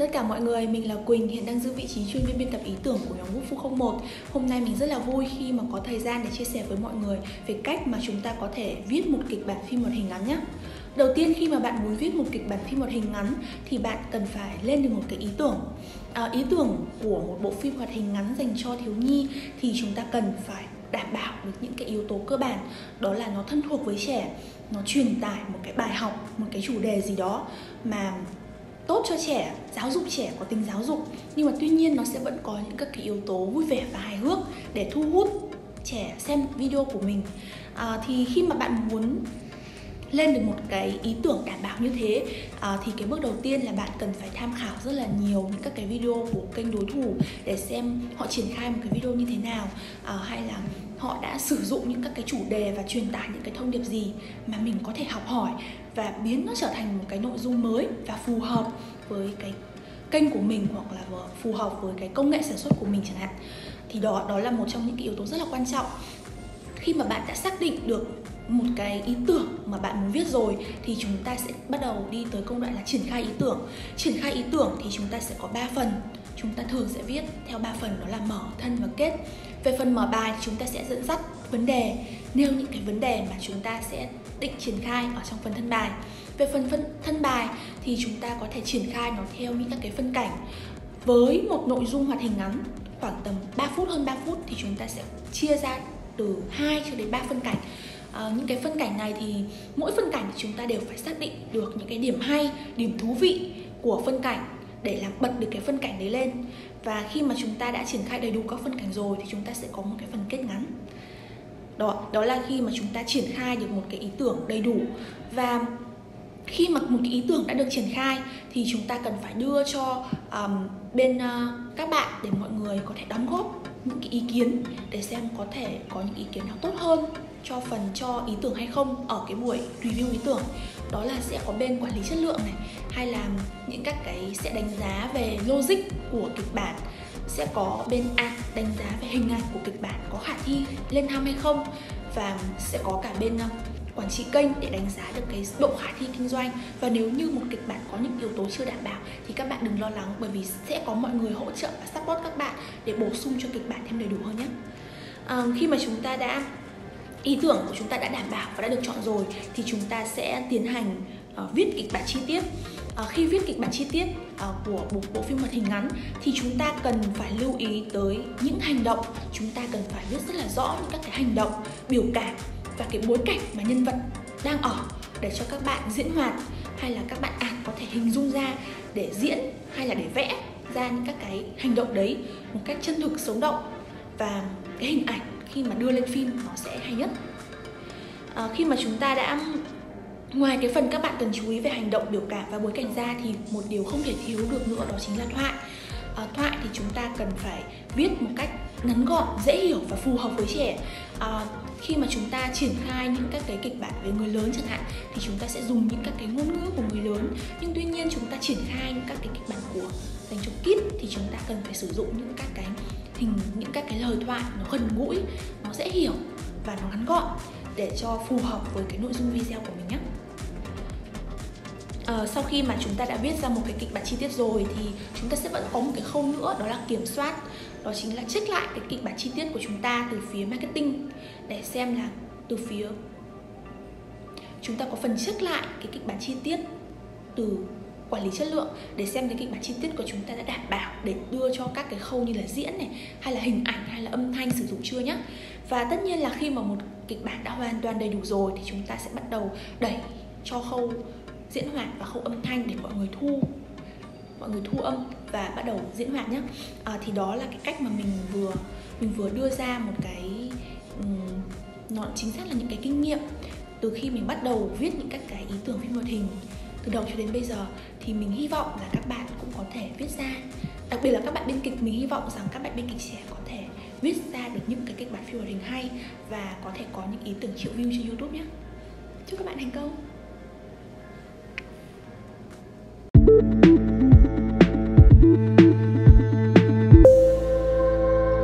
tất cả mọi người, mình là Quỳnh, hiện đang giữ vị trí chuyên viên biên tập ý tưởng của nhóm Book Phu 01. Hôm nay mình rất là vui khi mà có thời gian để chia sẻ với mọi người về cách mà chúng ta có thể viết một kịch bản phim hoạt hình ngắn nhé. Đầu tiên, khi mà bạn muốn viết một kịch bản phim hoạt hình ngắn thì bạn cần phải lên được một cái ý tưởng. Ý tưởng của một bộ phim hoạt hình ngắn dành cho thiếu nhi thì chúng ta cần phải đảm bảo được những cái yếu tố cơ bản, đó là nó thân thuộc với trẻ, nó truyền tải một cái bài học, một cái chủ đề gì đó mà tốt cho trẻ, giáo dục trẻ, có tính giáo dục. Nhưng mà tuy nhiên nó sẽ vẫn có những các cái yếu tố vui vẻ và hài hước để thu hút trẻ xem video của mình. Thì khi mà bạn muốn lên được một cái ý tưởng đảm bảo như thế thì cái bước đầu tiên là bạn cần phải tham khảo rất là nhiều những các cái video của kênh đối thủ để xem họ triển khai một cái video như thế nào, hay là họ đã sử dụng những các cái chủ đề và truyền tải những cái thông điệp gì mà mình có thể học hỏi và biến nó trở thành một cái nội dung mới và phù hợp với cái kênh của mình, hoặc là phù hợp với cái công nghệ sản xuất của mình chẳng hạn. Thì đó là một trong những cái yếu tố rất là quan trọng. Khi mà bạn đã xác định được một cái ý tưởng mà bạn muốn viết rồi thì chúng ta sẽ bắt đầu đi tới công đoạn là triển khai ý tưởng. Triển khai ý tưởng thì chúng ta sẽ có 3 phần. Chúng ta thường sẽ viết theo 3 phần, đó là mở, thân và kết. Về phần mở bài thì chúng ta sẽ dẫn dắt vấn đề, nêu những cái vấn đề mà chúng ta sẽ định triển khai ở trong phần thân bài. Về phần thân bài thì chúng ta có thể triển khai nó theo những các cái phân cảnh. Với một nội dung hoạt hình ngắn khoảng tầm 3 phút, hơn 3 phút thì chúng ta sẽ chia ra từ 2 cho đến 3 phân cảnh. Những cái phân cảnh này thì mỗi phân cảnh chúng ta đều phải xác định được những cái điểm hay, điểm thú vị của phân cảnh để làm bật được cái phân cảnh đấy lên. Và khi mà chúng ta đã triển khai đầy đủ các phân cảnh rồi thì chúng ta sẽ có một cái phần kết ngắn. Đó là khi mà chúng ta triển khai được một cái ý tưởng đầy đủ. Và khi mà một cái ý tưởng đã được triển khai thì chúng ta cần phải đưa cho các bạn để mọi người có thể đóng góp những cái ý kiến để xem có thể có những ý kiến nào tốt hơn cho ý tưởng hay không ở cái buổi review ý tưởng. Đó là sẽ có bên quản lý chất lượng này, hay là những các cái sẽ đánh giá về logic của kịch bản, sẽ có bên đánh giá về hình ảnh của kịch bản có khả thi lên ham hay không, và sẽ có cả bên quản trị kênh để đánh giá được cái độ khả thi kinh doanh. Và nếu như một kịch bản có những yếu tố chưa đảm bảo thì các bạn đừng lo lắng, bởi vì sẽ có mọi người hỗ trợ và support các bạn để bổ sung cho kịch bản thêm đầy đủ hơn nhé. Khi mà ý tưởng của chúng ta đã đảm bảo và đã được chọn rồi thì chúng ta sẽ tiến hành viết kịch bản chi tiết. Khi viết kịch bản chi tiết của bộ phim hoạt hình ngắn thì chúng ta cần phải lưu ý tới những hành động. Chúng ta cần phải viết rất là rõ những các cái hành động, biểu cảm và cái bối cảnh mà nhân vật đang ở để cho các bạn diễn hoạt, hay là các bạn có thể hình dung ra để diễn hay là để vẽ ra những các cái hành động đấy một cách chân thực, sống động, và cái hình ảnh khi mà đưa lên phim nó sẽ hay nhất. Khi mà chúng ta đã ngoài cái phần các bạn cần chú ý về hành động, biểu cảm và bối cảnh ra thì một điều không thể thiếu được nữa đó chính là thoại. Thoại thì chúng ta cần phải viết một cách ngắn gọn, dễ hiểu và phù hợp với trẻ. Khi mà chúng ta triển khai những các cái kịch bản về người lớn chẳng hạn thì chúng ta sẽ dùng những các cái ngôn ngữ của người lớn, nhưng tuy nhiên chúng ta triển khai những các cái kịch bản dành cho kids thì chúng ta cần phải sử dụng những các cái lời thoại nó gần gũi, nó dễ hiểu và nó ngắn gọn để cho phù hợp với cái nội dung video của mình nhé. Sau khi mà chúng ta đã viết ra một cái kịch bản chi tiết rồi thì chúng ta sẽ vẫn có một cái khâu nữa, đó là kiểm soát. Đó chính là check lại cái kịch bản chi tiết của chúng ta từ phía marketing, để xem là từ phía chúng ta có phần check lại cái kịch bản chi tiết từ quản lý chất lượng để xem cái kịch bản chi tiết của chúng ta đã đảm bảo để đưa cho các cái khâu như là diễn này, hay là hình ảnh, hay là âm thanh sử dụng chưa nhé. Và tất nhiên là khi mà một kịch bản đã hoàn toàn đầy đủ rồi thì chúng ta sẽ bắt đầu đẩy cho khâu diễn hoạt và khâu âm thanh để mọi người thu âm và bắt đầu diễn hoạt nhé. Thì đó là cái cách mà mình vừa đưa ra một cái nó chính xác là những cái kinh nghiệm từ khi mình bắt đầu viết những các cái ý tưởng phim hoạt hình từ đầu cho đến bây giờ. Thì mình hy vọng là các bạn cũng có thể viết ra, đặc biệt là các bạn biên kịch, mình hy vọng rằng các bạn biên kịch trẻ có thể viết ra được những cái kịch bản phim hoạt hình hay và có thể có những ý tưởng triệu view trên YouTube nhé. Chúc các bạn thành công.